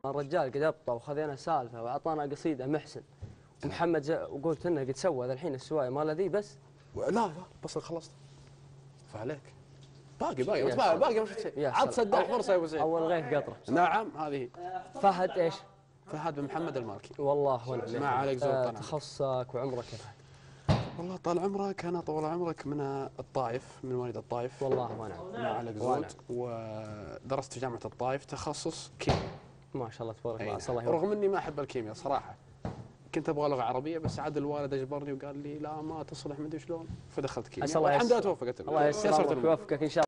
الرجال قد ابطى وخذينا سالفه واعطانا قصيده محسن ومحمد وقلت انه قد سوى ذا الحين السوايه ما الذي بس لا بس خلصت فعليك باقي مش شيء عاد سداح فرصه يا ابو سعيد. اول غيث قطره. نعم هذه فهد ايش؟ فهد بن محمد المالكي. والله ونعم. ما عليك زور تخصصك وعمرك يا فهد؟ والله طال عمرك انا طول عمرك من الطائف، من مواليد الطائف. والله ونعم. ما عليك زود. ودرست في جامعه الطائف تخصص كيمياء. ما شاء الله تبارك الله. الله رغم اني ما احب الكيمياء صراحه، كنت ابغى لغه عربيه بس عاد الوالد اجبرني وقال لي لا ما تصلح مدري شلون فدخلت كيمياء. الحمد لله توفقت. الله يسر ويوفقك ان شاء الله.